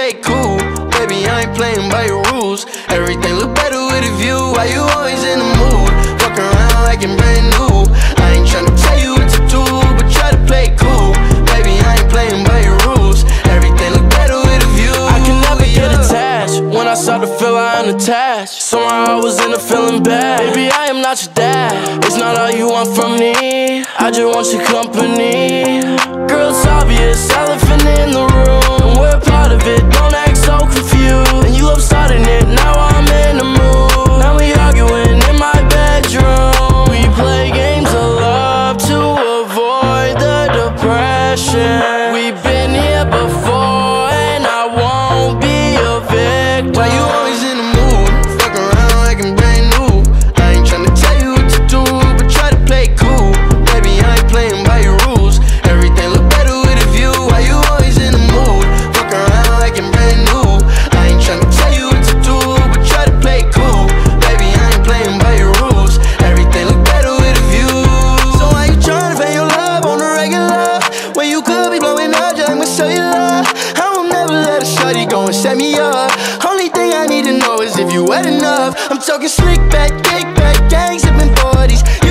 play cool. Baby, I ain't playing by your rules. Everything look better with a view. Why you always in the mood? Fuck around like you're brand new. I ain't tryna tell you what to do, but try to play cool. Baby, I ain't playing by your rules. Everything look better with a view. I can never get attached. When I start to feel I unattached, somehow I was in a feeling bad. Baby, I am not your dad. It's not all you want from me. I just want your company. Girl, it's obvious, elephant in the room. We're part of it, don't act so confused. And you love starting it, now I'm in the mood. Now we arguing in my bedroom. We play games of love to avoid the depression. We've been here before and I won't be a victim. Why you always in the mood? Fuck around like I'm brand new. I ain't tryna tell you what to do, but try to play cool. Baby, I ain't playing by your rules. Everything look better with a view. Why you always in the mood? Fuck around like I'm brand new. I ain't tryna tell you what to do, but try to play cool. Baby, I ain't playing by your rules. Everything look better with a view. So why you tryna pay your love on the regular when you could be blowing up just like my cellular? I won't never let a shorty go and set me up. Only thing I need to know is if you wet enough. I'm talking slick back, kick back, gang sipping 40s.